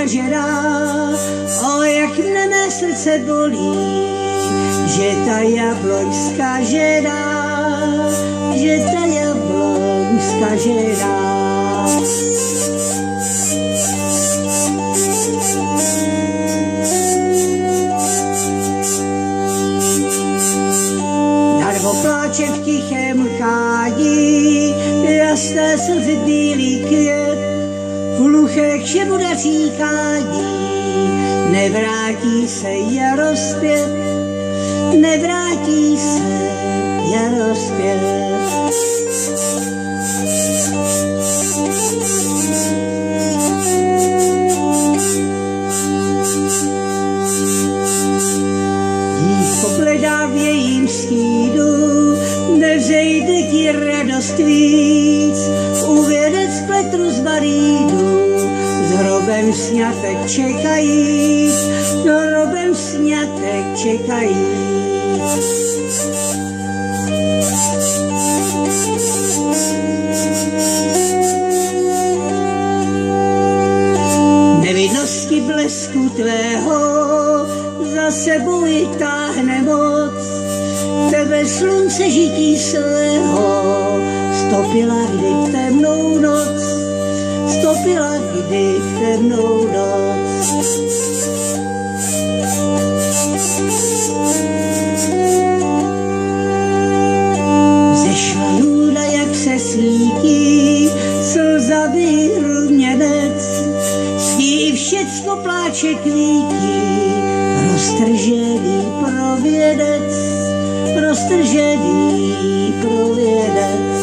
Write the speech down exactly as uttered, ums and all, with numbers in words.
skažená, o jak mne mé srdce bolí, že ta jabloň skažená, že ta jabloň skažená. Darmo pláče v tichém chádí, jasné slzy bílý květ, hluché kšebuda říkání, nevrátí se jaro zpět, nevrátí se jaro zpět. Dívko bledá v jejím stínu, nevzejde ti radost víc, uvědec pletru z marínu, s hrobem sňatek čekají, s hrobem sňatek čekají. Nevidnosti blesku tvého za sebou ji táhne moc, tebe slunce žití svého stopila kdy v temnou noc, stopila kdy v temnou noc. Zešla lůna, jak se svítí, slzavý ruměnec, s ní všecko pláče kvítí, roztržený provědec, roztržený provědec.